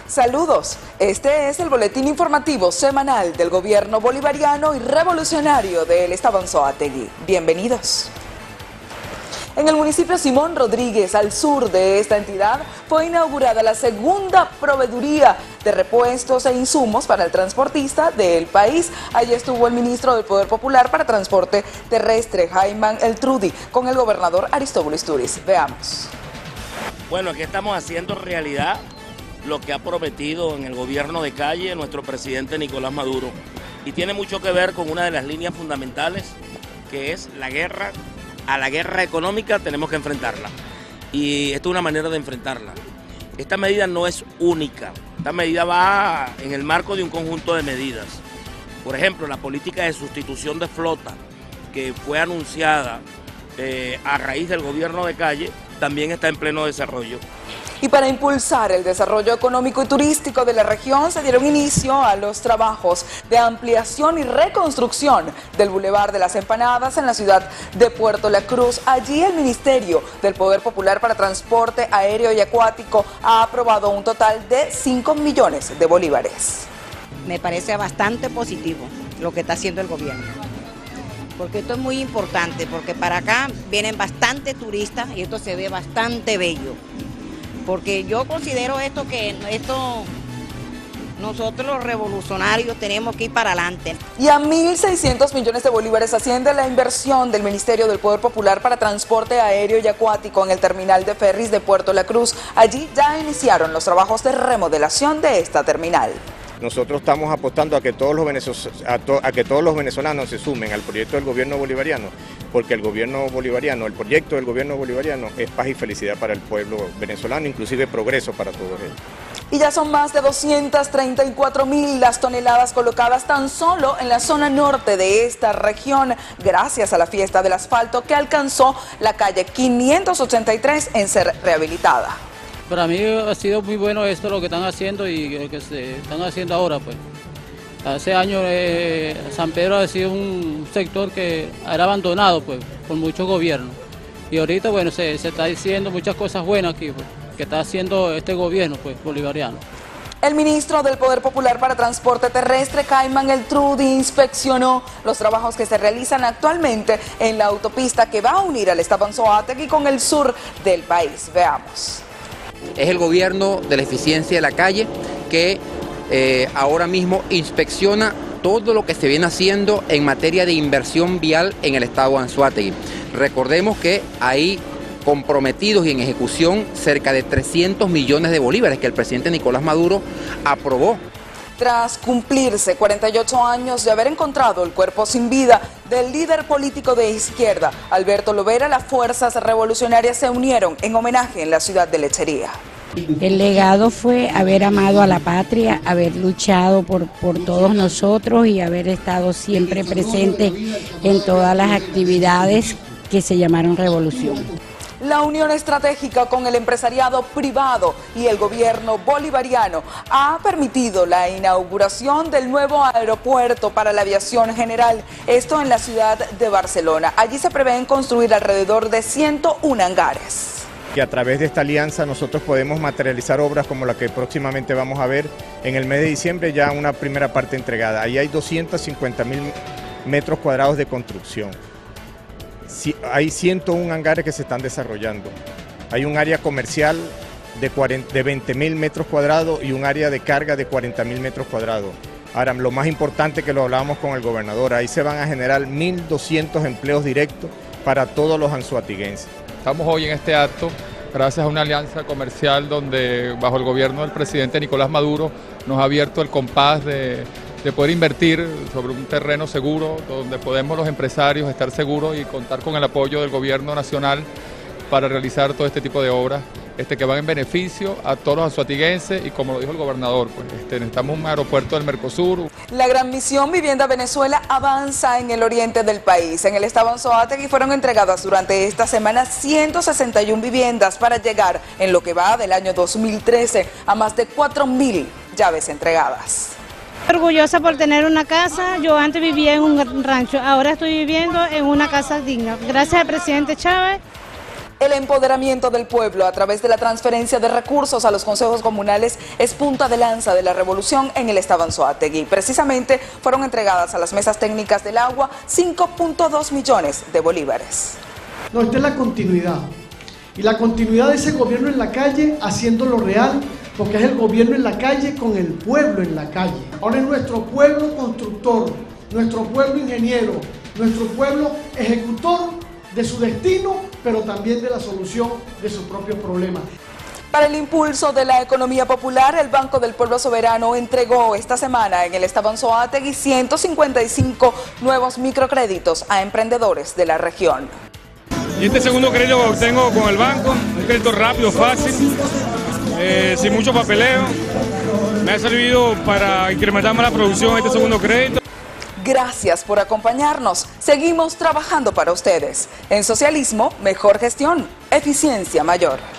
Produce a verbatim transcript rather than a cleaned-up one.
Saludos, este es el boletín informativo semanal del gobierno bolivariano y revolucionario del estado Anzoátegui. Bienvenidos. En el municipio Simón Rodríguez, al sur de esta entidad, fue inaugurada la segunda proveeduría de repuestos e insumos para el transportista del país. Allí estuvo el ministro del Poder Popular para Transporte Terrestre, Jaime Eltrudi, con el gobernador Aristóbulo Isturiz. Veamos. Bueno, aquí estamos haciendo realidad lo que ha prometido en el gobierno de calle nuestro presidente Nicolás Maduro. Y tiene mucho que ver con una de las líneas fundamentales, que es la guerra. A la guerra económica tenemos que enfrentarla. Y esta es una manera de enfrentarla. Esta medida no es única. Esta medida va en el marco de un conjunto de medidas. Por ejemplo, la política de sustitución de flota, que fue anunciada eh, a raíz del gobierno de calle, también está en pleno desarrollo. Y para impulsar el desarrollo económico y turístico de la región, se dieron inicio a los trabajos de ampliación y reconstrucción del Boulevard de las Empanadas en la ciudad de Puerto La Cruz. Allí el Ministerio del Poder Popular para Transporte Aéreo y Acuático ha aprobado un total de cinco millones de bolívares. Me parece bastante positivo lo que está haciendo el gobierno, porque esto es muy importante, porque para acá vienen bastantes turistas y esto se ve bastante bello. Porque yo considero esto que esto nosotros los revolucionarios tenemos que ir para adelante. Y a mil seiscientos millones de bolívares asciende la inversión del Ministerio del Poder Popular para Transporte Aéreo y Acuático en el terminal de ferries de Puerto La Cruz. Allí ya iniciaron los trabajos de remodelación de esta terminal. Nosotros estamos apostando a que todos los venezolanos, a, to, a que todos los venezolanos se sumen al proyecto del gobierno bolivariano, porque el gobierno bolivariano, el proyecto del gobierno bolivariano es paz y felicidad para el pueblo venezolano, inclusive progreso para todos ellos. Y ya son más de doscientas treinta y cuatro mil las toneladas colocadas tan solo en la zona norte de esta región, gracias a la fiesta del asfalto que alcanzó la calle quinientos ochenta y tres en ser rehabilitada. Para mí ha sido muy bueno esto lo que están haciendo y lo que se están haciendo ahora, pues. Hace años eh, San Pedro ha sido un sector que era abandonado, pues, por muchos gobiernos. Y ahorita, bueno, se, se está diciendo muchas cosas buenas aquí, pues, que está haciendo este gobierno, pues, bolivariano. El ministro del Poder Popular para Transporte Terrestre, Jaime Eltrudi, inspeccionó los trabajos que se realizan actualmente en la autopista que va a unir al estado Anzoátegui con el sur del país. Veamos. Es el gobierno de la eficiencia de la calle que eh, ahora mismo inspecciona todo lo que se viene haciendo en materia de inversión vial en el estado de Anzoátegui. Recordemos que hay comprometidos y en ejecución cerca de trescientos millones de bolívares que el presidente Nicolás Maduro aprobó. Tras cumplirse cuarenta y ocho años de haber encontrado el cuerpo sin vida del líder político de izquierda, Alberto Lovera, las fuerzas revolucionarias se unieron en homenaje en la ciudad de Lechería. El legado fue haber amado a la patria, haber luchado por, por todos nosotros y haber estado siempre presente en todas las actividades que se llamaron revolución. La unión estratégica con el empresariado privado y el gobierno bolivariano ha permitido la inauguración del nuevo aeropuerto para la aviación general, esto en la ciudad de Barcelona. Allí se prevén construir alrededor de ciento uno hangares. Y a través de esta alianza nosotros podemos materializar obras como la que próximamente vamos a ver en el mes de diciembre, ya una primera parte entregada. Ahí hay doscientos cincuenta mil metros cuadrados de construcción. Hay ciento uno hangares que se están desarrollando. Hay un área comercial de, de veinte mil metros cuadrados y un área de carga de cuarenta mil metros cuadrados. Ahora, lo más importante que lo hablábamos con el gobernador, ahí se van a generar mil doscientos empleos directos para todos los anzoatiguenses. Estamos hoy en este acto gracias a una alianza comercial donde bajo el gobierno del presidente Nicolás Maduro nos ha abierto el compás de de poder invertir sobre un terreno seguro, donde podemos los empresarios estar seguros y contar con el apoyo del gobierno nacional para realizar todo este tipo de obras este, que van en beneficio a todos los anzoatiguenses y, como lo dijo el gobernador, pues, este, necesitamos un aeropuerto del Mercosur. La gran misión Vivienda Venezuela avanza en el oriente del país. En el estado Anzoátegui fueron entregadas durante esta semana ciento sesenta y una viviendas para llegar en lo que va del año dos mil trece a más de cuatro mil llaves entregadas. Orgullosa por tener una casa. Yo antes vivía en un rancho, ahora estoy viviendo en una casa digna. Gracias al presidente Chávez El empoderamiento del pueblo a través de la transferencia de recursos a los consejos comunales es punta de lanza de la revolución en el estado Anzoátegui. Precisamente fueron entregadas a las mesas técnicas del agua cinco punto dos millones de bolívares. No, esta es la continuidad. Y la continuidad de ese gobierno en la calle haciéndolo real, porque es el gobierno en la calle con el pueblo en la calle. Ahora es nuestro pueblo constructor, nuestro pueblo ingeniero, nuestro pueblo ejecutor de su destino, pero también de la solución de sus propios problemas. Para el impulso de la economía popular, el Banco del Pueblo Soberano entregó esta semana en el estado Anzoátegui ciento cincuenta y cinco nuevos microcréditos a emprendedores de la región. Y este segundo crédito que obtengo con el banco, un crédito rápido, fácil, eh, sin mucho papeleo, me ha servido para incrementar más la producción este segundo crédito. Gracias por acompañarnos. Seguimos trabajando para ustedes. En socialismo, mejor gestión, eficiencia mayor.